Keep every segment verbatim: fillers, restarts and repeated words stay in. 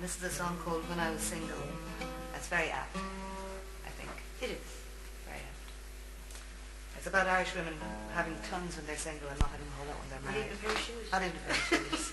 This is a song called When I Was Single. That's very apt, I think. It is. Very apt. It's about Irish women having tons when they're single and not having a whole lot when they're Not married. even a pair of shoes. Not even a pair of shoes.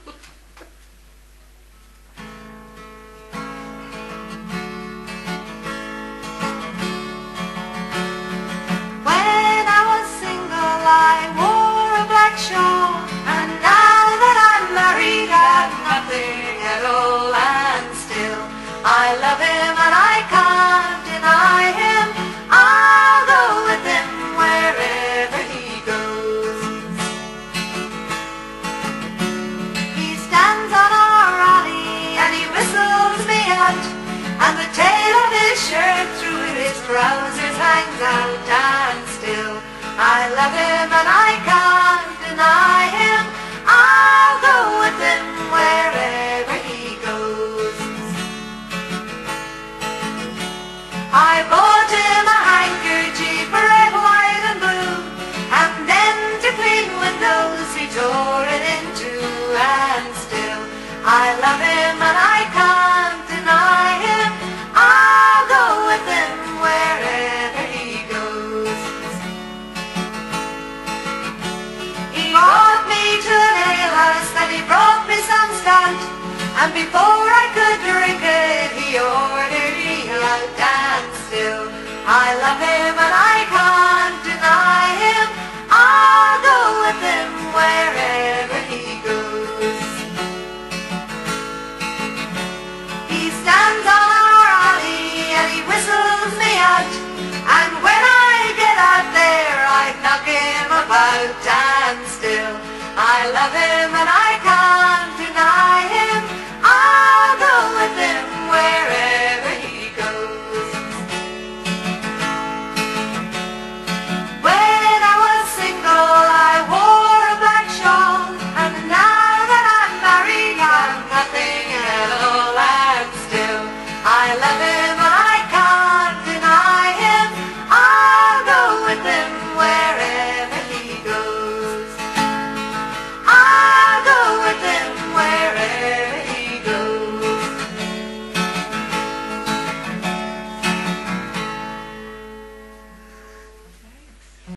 When I was single I wore a black shawl, and now that I'm married I've nothing at all, and still I love him and I can't deny him. I'll go with him wherever he goes. He stands on our alley and he whistles me out, and the tail of his shirt through his trousers hangs out, and still I love him and I can't deny him. I'll go with him wherever he goes. I bought him a handkerchief, red, white and blue, and then to clean windows he tore it in two, and still I love him and I can't deny him. I'll go with him wherever he goes. He brought me to an alehouse and he brought me some stout, and before I could drink it he ordered me out, and still I love him and I can't deny him. I'll go with him wherever he goes. He stands on our alley and he whistles me out, and when I get out there I knock him about, and still I love him and I